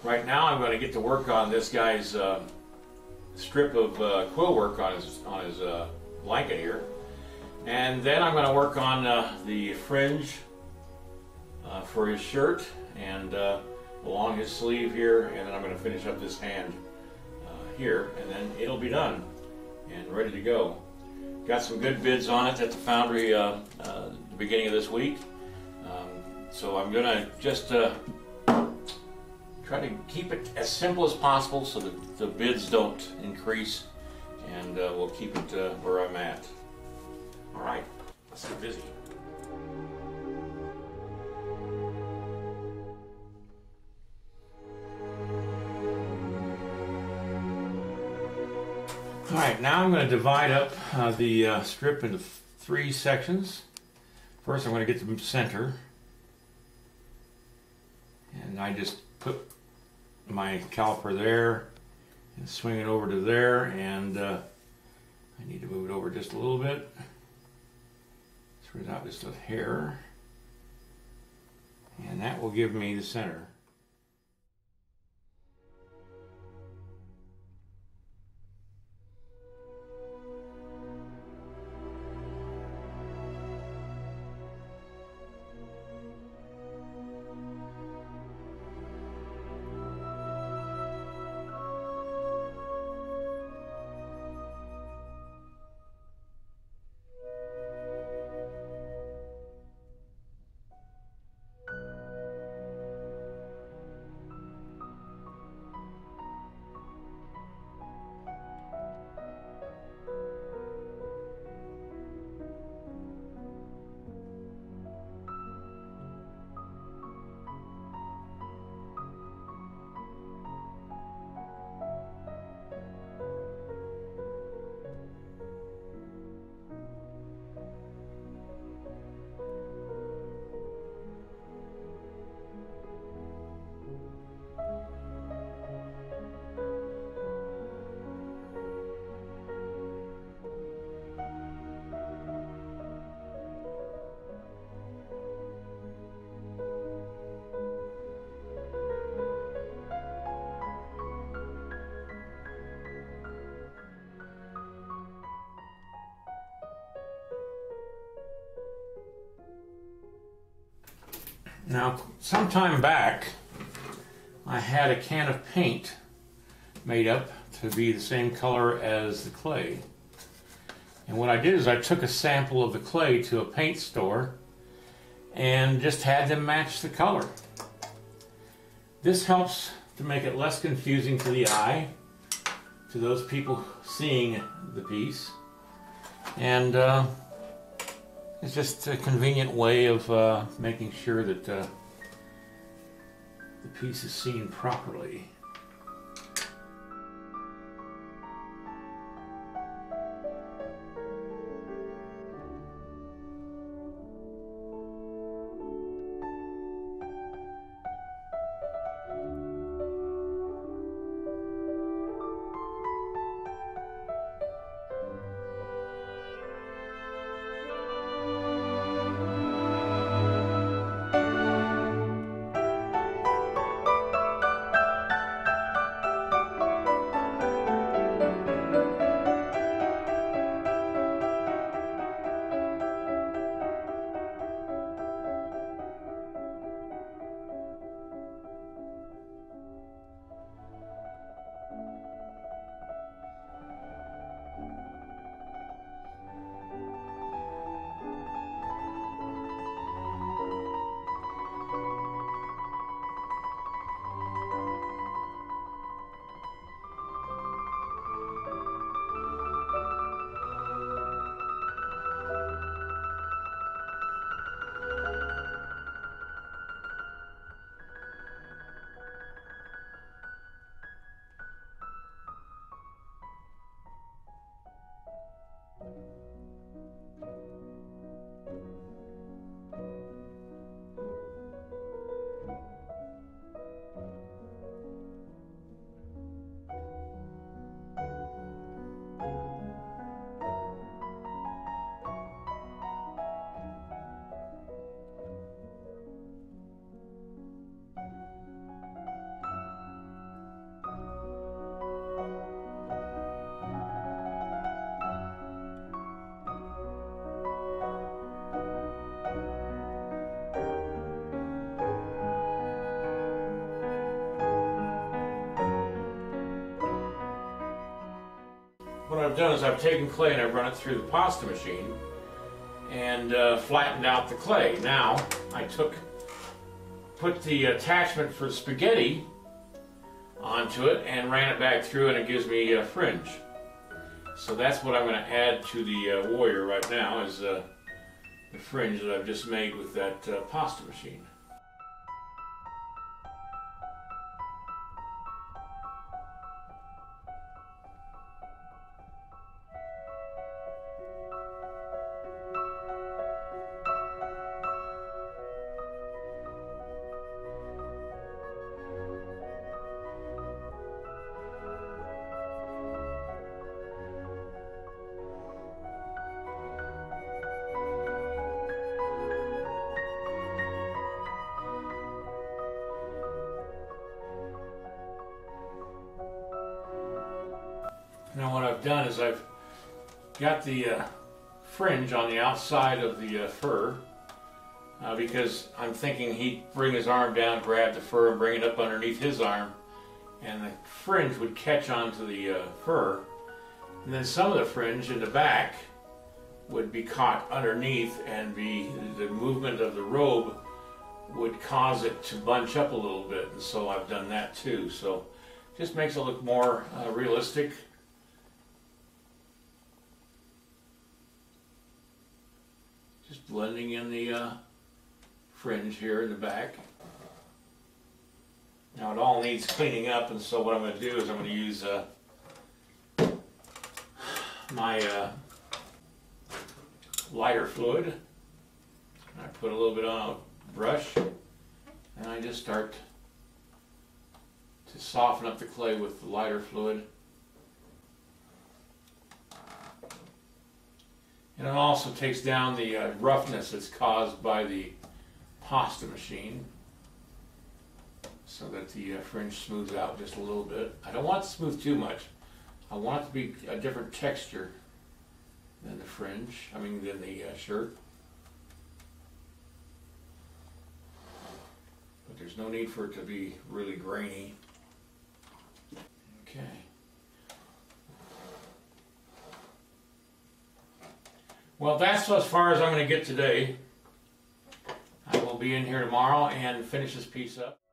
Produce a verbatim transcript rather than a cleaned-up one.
Right now I'm going to get to work on this guy's uh, strip of uh, quill work on his, on his uh, blanket here. And then I'm going to work on uh, the fringe uh, for his shirt and uh, along his sleeve here, and then I'm going to finish up this hand uh, here, and then it'll be done and ready to go. Got some good bids on it at the foundry uh, uh, the beginning of this week. Um, so I'm going to just uh, try to keep it as simple as possible so that the bids don't increase, and uh, we'll keep it uh, where I'm at. All right, let's get busy. All right, now I'm going to divide up uh, the uh, strip into three sections. First, I'm going to get the center, and I just put my caliper there and swing it over to there, and uh, I need to move it over just a little bit. Spread out just a hair, and that will give me the center. Now, some time back, I had a can of paint made up to be the same color as the clay. And what I did is I took a sample of the clay to a paint store and just had them match the color. This helps to make it less confusing to the eye, to those people seeing the piece. And uh, it's just a convenient way of uh, making sure that uh, the piece is seen properly. I've done is I've taken clay and I've run it through the pasta machine and uh, flattened out the clay. Now I took, put the attachment for spaghetti onto it and ran it back through, and it gives me a fringe. So that's what I'm going to add to the uh, warrior right now, is uh, the fringe that I've just made with that uh, pasta machine. Now what I've done is I've got the uh, fringe on the outside of the uh, fur uh, because I'm thinking he'd bring his arm down, grab the fur and bring it up underneath his arm, and the fringe would catch onto the uh, fur, and then some of the fringe in the back would be caught underneath, and be the movement of the robe would cause it to bunch up a little bit, and so I've done that too. So just makes it look more uh, realistic. Just blending in the uh, fringe here in the back. Now it all needs cleaning up, and so what I'm going to do is I'm going to use uh, my uh, lighter fluid. I put a little bit on a brush, and I just start to soften up the clay with the lighter fluid. And it also takes down the uh, roughness that's caused by the pasta machine, so that the uh, fringe smooths out just a little bit. I don't want it to smooth too much. I want it to be a different texture than the fringe, I mean than the uh, shirt. But there's no need for it to be really grainy. Okay. Well, that's as far as I'm going to get today. I will be in here tomorrow and finish this piece up.